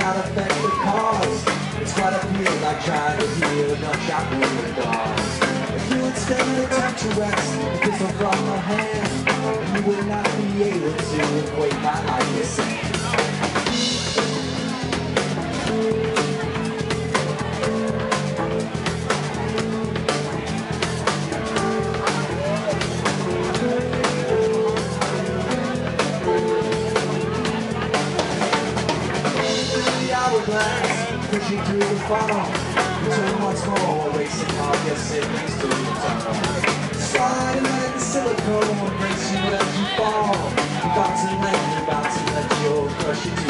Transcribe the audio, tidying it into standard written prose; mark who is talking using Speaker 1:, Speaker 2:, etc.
Speaker 1: not affect the cause. It's what I feel like trying to heal a gunshot wound with dogs. If you instead attempt to rest the pistol from my hand, you would not be able to equate my life with sand. Pushing through the funnel, you turn once more, racing hard, yes it leads to the tunnel. Sliding like the silicone, bracing as you fall. You're about to let your crush you to